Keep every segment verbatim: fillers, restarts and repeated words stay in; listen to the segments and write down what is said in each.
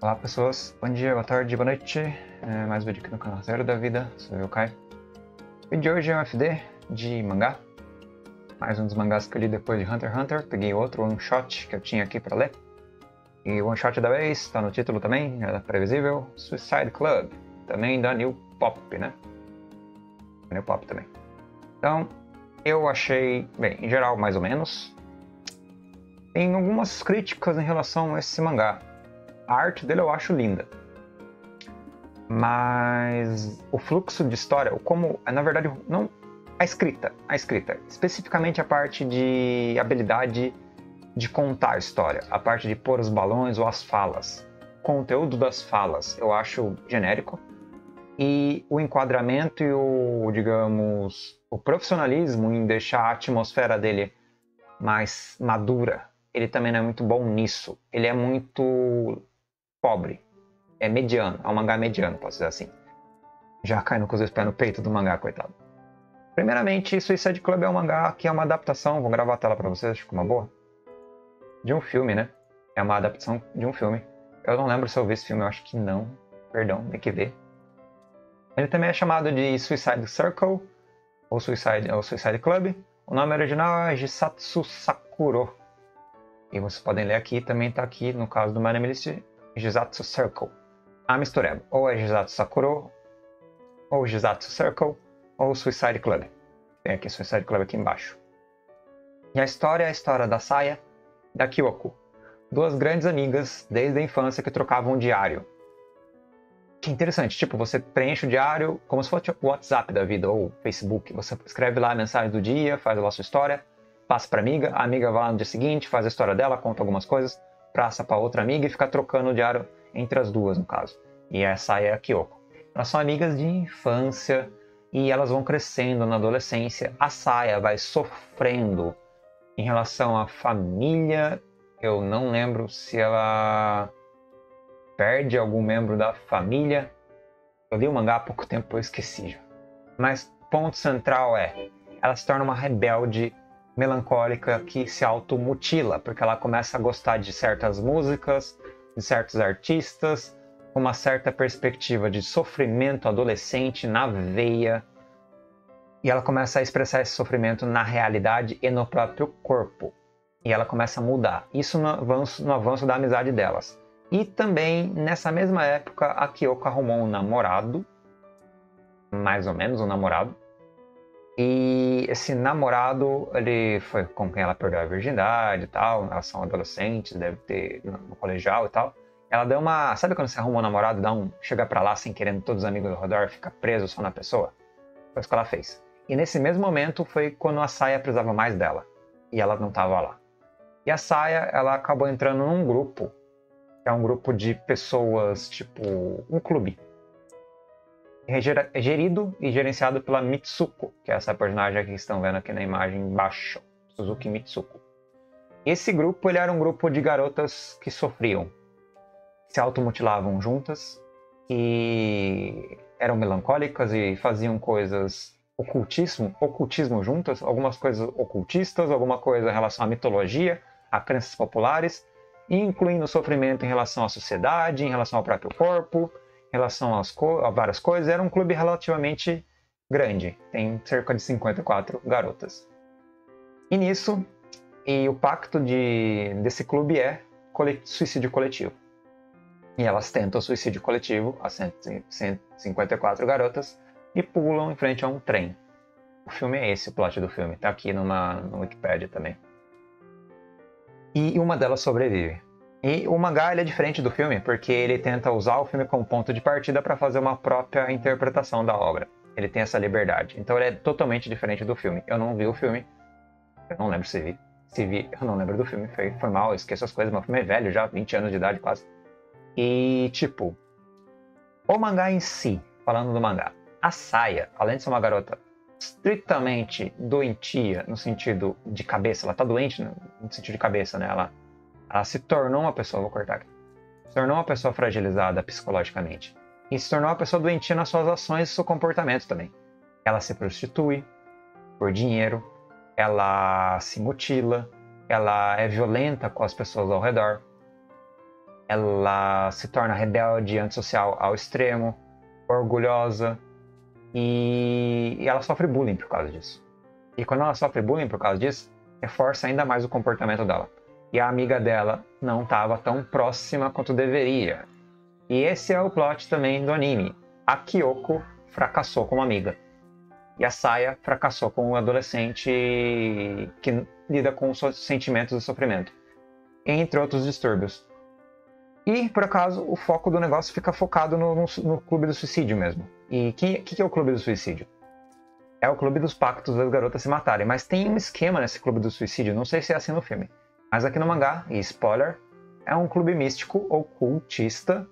Olá pessoas, bom dia, boa tarde, boa noite. É mais um vídeo aqui no canal Zero da Vida, sou eu, Kai. O vídeo de hoje é um F D de mangá. Mais um dos mangás que eu li depois de Hunter x Hunter. Peguei outro one shot que eu tinha aqui pra ler. E o one shot da vez, tá no título também, é previsível, Suicide Club. Também da New Pop, né? New Pop também. Então, eu achei, bem, em geral mais ou menos. Tem algumas críticas em relação a esse mangá. A arte dele eu acho linda, mas o fluxo de história, como, na verdade, não a escrita, a escrita, especificamente a parte de habilidade de contar a história, a parte de pôr os balões ou as falas, o conteúdo das falas, eu acho genérico, e o enquadramento e o, digamos, o profissionalismo em deixar a atmosfera dele mais madura, ele também não é muito bom nisso, ele é muito pobre, é mediano, é um mangá mediano, posso dizer assim. Já caindo com os pés no peito do mangá, coitado. Primeiramente, Suicide Club é um mangá que é uma adaptação, vou gravar a tela pra vocês, acho que uma boa, de um filme, né? É uma adaptação de um filme. Eu não lembro se eu vi esse filme, eu acho que não, perdão, tem que ver. Ele também é chamado de Suicide Circle, ou Suicide, ou Suicide Club. O nome original é Jisatsu Sakuro. E vocês podem ler aqui, também está aqui, no caso do My Name List, Jisatsu Circle. A mistureba, ou é Jisatsu Sakuro, ou Jisatsu Circle, ou Suicide Club. Tem aqui Suicide Club aqui embaixo. E a história é a história da Saya e da Kyoko, duas grandes amigas desde a infância que trocavam um diário. Que interessante, tipo, você preenche o diário como se fosse o WhatsApp da vida, ou Facebook. Você escreve lá a mensagem do dia, faz lá a sua história, passa para a amiga, a amiga vai lá no dia seguinte, faz a história dela, conta algumas coisas, passa para outra amiga e fica trocando o diário entre as duas, no caso. E essa é a Kyoko. Elas são amigas de infância e elas vão crescendo na adolescência. A Saya vai sofrendo em relação à família. Eu não lembro se ela perde algum membro da família. Eu li o mangá há pouco tempo, eu esqueci já. Mas o ponto central é, ela se torna uma rebelde melancólica que se automutila, porque ela começa a gostar de certas músicas, de certos artistas, com uma certa perspectiva de sofrimento adolescente na veia, e ela começa a expressar esse sofrimento na realidade e no próprio corpo, e ela começa a mudar, isso no avanço, no avanço da amizade delas. E também, nessa mesma época, a Kyoko arrumou um namorado, mais ou menos um namorado, e esse namorado, ele foi com quem ela perdeu a virgindade e tal, elas são adolescentes, deve ter no, no colegial e tal. Ela deu uma... Sabe quando você arruma um namorado, dá um... chega pra lá sem querendo todos os amigos ao redor, fica preso só na pessoa? Foi isso que ela fez. E nesse mesmo momento foi quando a Saya precisava mais dela, e ela não estava lá. E a Saya, ela acabou entrando num grupo, que é um grupo de pessoas, tipo, um clube. É gerido e gerenciado pela Mitsuko, que é essa personagem que estão vendo aqui na imagem embaixo, Suzuki Mitsuko. Esse grupo, ele era um grupo de garotas que sofriam, se automutilavam juntas, e eram melancólicas e faziam coisas ocultismo, ocultismo juntas, algumas coisas ocultistas, alguma coisa em relação à mitologia, a crenças populares, incluindo sofrimento em relação à sociedade, em relação ao próprio corpo, em relação às a várias coisas. Era um clube relativamente grande, tem cerca de cinquenta e quatro garotas. E nisso, e o pacto de, desse clube é suicídio coletivo. E elas tentam o suicídio coletivo, as cento e cinquenta e quatro garotas, e pulam em frente a um trem. O filme é esse, o plot do filme, tá aqui numa, no Wikipedia também. E uma delas sobrevive. E o mangá ele é diferente do filme, porque ele tenta usar o filme como ponto de partida para fazer uma própria interpretação da obra. Ele tem essa liberdade. Então ele é totalmente diferente do filme. Eu não vi o filme. Eu não lembro se vi. Se vi, eu não lembro do filme. Foi, foi mal, eu esqueço as coisas. Mas o filme é velho já, vinte anos de idade quase. E, tipo, o mangá em si, falando do mangá, a Saya, além de ser uma garota estritamente doentia, no sentido de cabeça, ela tá doente no sentido de cabeça, né? Ela, ela se tornou uma pessoa, vou cortar aqui, se tornou uma pessoa fragilizada psicologicamente. E se tornou uma pessoa doentia nas suas ações e seu comportamento também. Ela se prostitui por dinheiro, ela se mutila, ela é violenta com as pessoas ao redor. ela se torna rebelde, antissocial ao extremo, orgulhosa, e, e ela sofre bullying por causa disso. E quando ela sofre bullying por causa disso, reforça ainda mais o comportamento dela. E a amiga dela não estava tão próxima quanto deveria. E esse é o plot também do anime. A Kyoko fracassou como amiga. E a Saya fracassou como um adolescente que lida com os sentimentos de sofrimento. Entre outros distúrbios. E, por acaso, o foco do negócio fica focado no, no, no Clube do Suicídio mesmo. E o que, que é o Clube do Suicídio? É o clube dos pactos das garotas se matarem. Mas tem um esquema nesse Clube do Suicídio, não sei se é assim no filme. Mas aqui no mangá, e spoiler, é um clube místico ocultista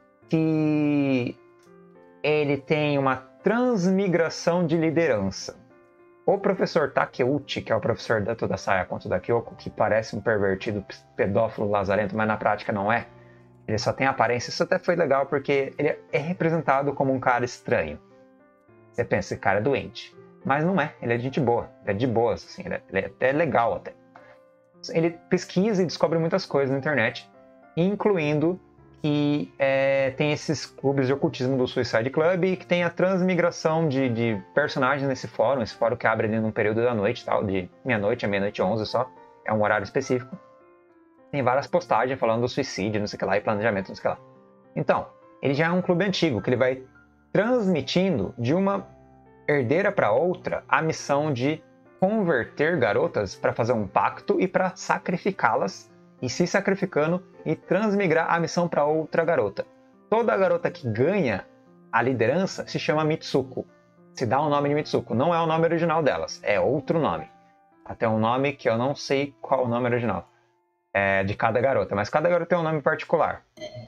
que ele tem uma transmigração de liderança. O professor Takeuchi, que é o professor tanto da Saya quanto da Kyoko, que parece um pervertido pedófilo lazarento, mas na prática não é. Ele só tem aparência. Isso até foi legal porque ele é representado como um cara estranho. Você pensa, esse cara é doente. Mas não é, ele é de gente boa. Ele é de boas, assim, ele é, ele é até legal até. Ele pesquisa e descobre muitas coisas na internet, incluindo que é, tem esses clubes de ocultismo do Suicide Club e que tem a transmigração de, de personagens nesse fórum, esse fórum que abre ali num período da noite, tal, de meia-noite a meia-noite e onze só, é um horário específico. Tem várias postagens falando do suicídio, não sei o que lá, e planejamento, não sei o que lá. Então, ele já é um clube antigo, que ele vai transmitindo de uma herdeira para outra a missão de converter garotas para fazer um pacto e para sacrificá-las, e se sacrificando e transmigrar a missão para outra garota. Toda garota que ganha a liderança se chama Mitsuko. Se dá o nome de Mitsuko. Não é o nome original delas, é outro nome. Até um nome que eu não sei qual é o nome original é, de cada garota, mas cada garota tem um nome particular.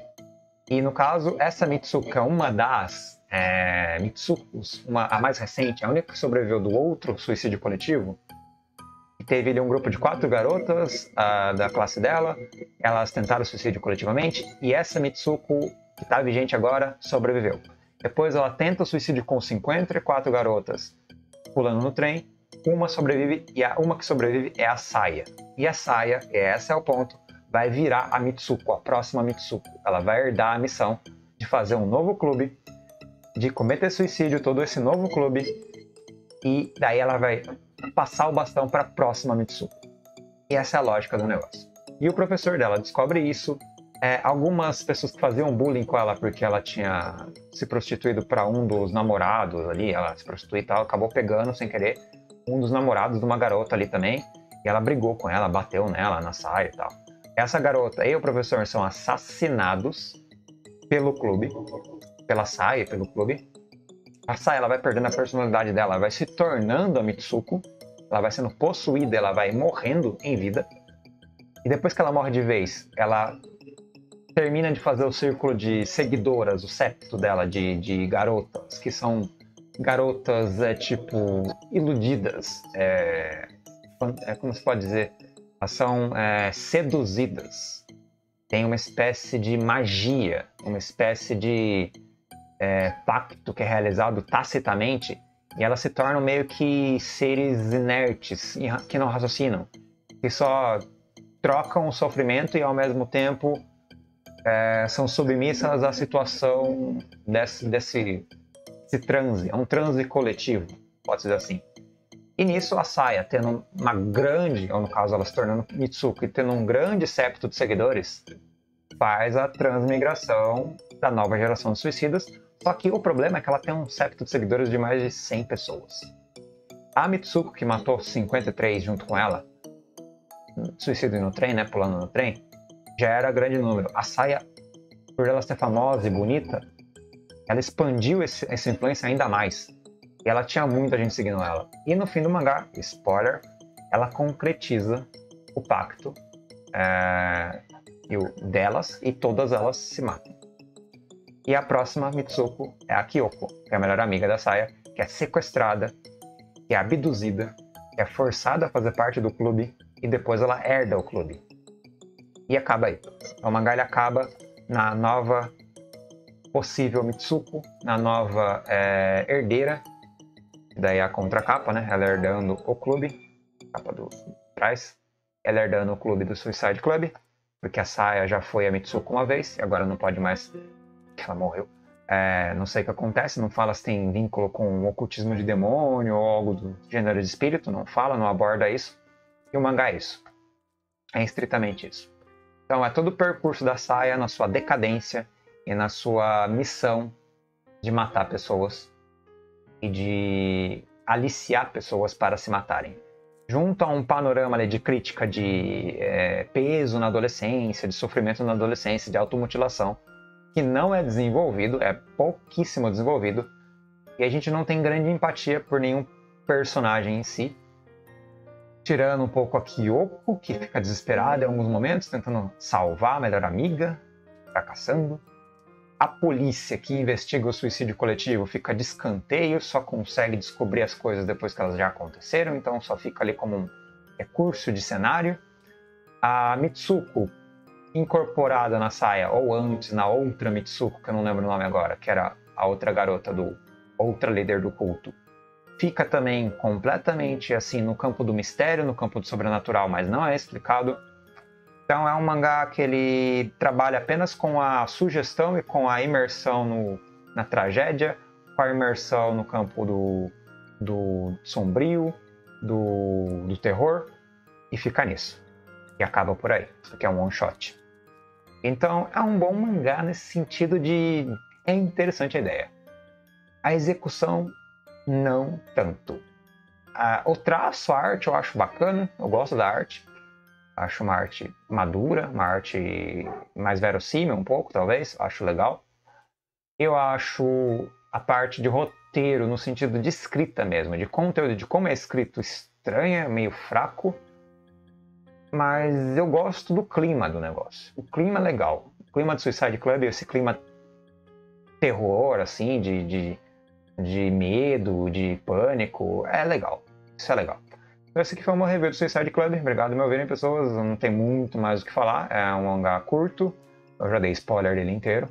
E no caso, essa Mitsuko é uma das é, Mitsukos, uma, a mais recente, a única que sobreviveu do outro suicídio coletivo. Teve ali um grupo de quatro garotas uh, da classe dela, elas tentaram suicídio coletivamente, e essa Mitsuko, que está vigente agora, sobreviveu. Depois ela tenta o suicídio com cinquenta e quatro garotas pulando no trem, uma sobrevive, e a uma que sobrevive é a Saya. E a Saya, e esse é o ponto, vai virar a Mitsuko, a próxima Mitsuko. Ela vai herdar a missão de fazer um novo clube, de cometer suicídio, todo esse novo clube, e daí ela vai passar o bastão para a próxima Mitsuko. E essa é a lógica do negócio. E o professor dela descobre isso. É, algumas pessoas que faziam bullying com ela porque ela tinha se prostituído para um dos namorados ali, ela se prostituiu e tal, acabou pegando sem querer um dos namorados de uma garota ali também, e ela brigou com ela, bateu nela na saia e tal. Essa garota e o professor são assassinados pelo clube, pela saia, pelo clube. A Saya, ela vai perdendo a personalidade dela, ela vai se tornando a Mitsuko, ela vai sendo possuída, ela vai morrendo em vida. E depois que ela morre de vez, ela termina de fazer o círculo de seguidoras, o septo dela de, de garotas, que são garotas, é, tipo, iludidas, é, é, como se pode dizer, elas são é, seduzidas. Tem uma espécie de magia, uma espécie de É, pacto que é realizado tacitamente, e elas se tornam meio que seres inertes, que não raciocinam, que só trocam o sofrimento e ao mesmo tempo é, são submissas à situação desse, desse, desse transe, é um transe coletivo, pode dizer assim. E nisso a Saya, tendo uma grande, ou no caso ela se tornando Mitsuko, e tendo um grande septo de seguidores, faz a transmigração da nova geração de suicidas. Só que o problema é que ela tem um septo de seguidores de mais de cem pessoas. A Mitsuko, que matou cinquenta e três junto com ela, suicídio no trem, né, pulando no trem, já era grande número. A Saya, por ela ser famosa e bonita, ela expandiu esse, essa influência ainda mais. E ela tinha muita gente seguindo ela. E no fim do mangá, spoiler, ela concretiza o pacto é, delas e todas elas se matam. E a próxima Mitsuko é a Kyoko, que é a melhor amiga da Saya, que é sequestrada, que é abduzida, que é forçada a fazer parte do clube e depois ela herda o clube. E acaba aí. O mangá ele acaba na nova possível Mitsuko, na nova é, herdeira, daí a contracapa, né? Ela herdando o clube, capa do trás, ela herdando o clube do Suicide Club, porque a Saya já foi a Mitsuko uma vez, e agora não pode mais, porque ela morreu. É, não sei o que acontece, não fala se tem vínculo com o ocultismo de demônio ou algo do gênero de espírito, não fala, não aborda isso. E o mangá é isso. É estritamente isso. Então é todo o percurso da Saya na sua decadência e na sua missão de matar pessoas e de aliciar pessoas para se matarem. Junto a um panorama ali, de crítica de é, peso na adolescência, de sofrimento na adolescência, de automutilação, que não é desenvolvido, é pouquíssimo desenvolvido, e a gente não tem grande empatia por nenhum personagem em si, tirando um pouco a Kyoko, que fica desesperada em alguns momentos, tentando salvar a melhor amiga, fracassando. A polícia que investiga o suicídio coletivo fica de escanteio, só consegue descobrir as coisas depois que elas já aconteceram, então só fica ali como um recurso de cenário. A Mitsuko, incorporada na Saya, ou antes na outra Mitsuko, que eu não lembro o nome agora, que era a outra garota do outra líder do culto, fica também completamente assim no campo do mistério, no campo do sobrenatural, mas não é explicado. Então é um mangá que ele trabalha apenas com a sugestão e com a imersão no, na tragédia, com a imersão no campo do, do sombrio, do, do terror, e fica nisso. E acaba por aí. Isso aqui é um one shot. Então é um bom mangá nesse sentido de... é interessante a ideia. A execução, não tanto. Ah, o traço, a arte eu acho bacana, eu gosto da arte. Acho uma arte madura, uma arte mais verossímil um pouco, talvez. Acho legal. Eu acho a parte de roteiro, no sentido de escrita mesmo, de conteúdo, de como é escrito, estranha, meio fraco. Mas eu gosto do clima do negócio. O clima é legal. O clima do Suicide Club, esse clima terror, assim, de, de, de medo, de pânico, é legal. Isso é legal. Então esse aqui foi uma review do Suicide Club. Obrigado por me ouvirem, pessoas. Não tem muito mais o que falar. É um mangá curto. Eu já dei spoiler dele inteiro.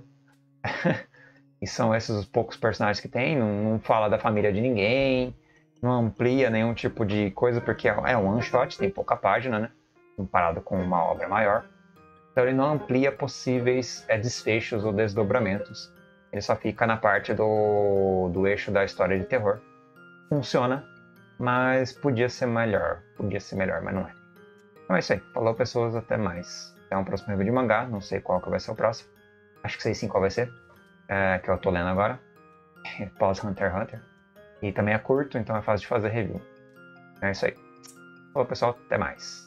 E são esses os poucos personagens que tem. Não, não fala da família de ninguém. Não amplia nenhum tipo de coisa, porque é um one shot, tem pouca página, né? Comparado com uma obra maior. Então ele não amplia possíveis é, desfechos ou desdobramentos. Ele só fica na parte do, do eixo da história de terror. Funciona, mas podia ser melhor. Podia ser melhor, mas não é. Então é isso aí. Falou, pessoas. Até mais. Até um próximo review de mangá. Não sei qual que vai ser o próximo. Acho que sei sim qual vai ser. É, que eu tô lendo agora. Pós Hunter x Hunter. E também é curto, então é fácil de fazer review. É isso aí. Falou, pessoal. Até mais.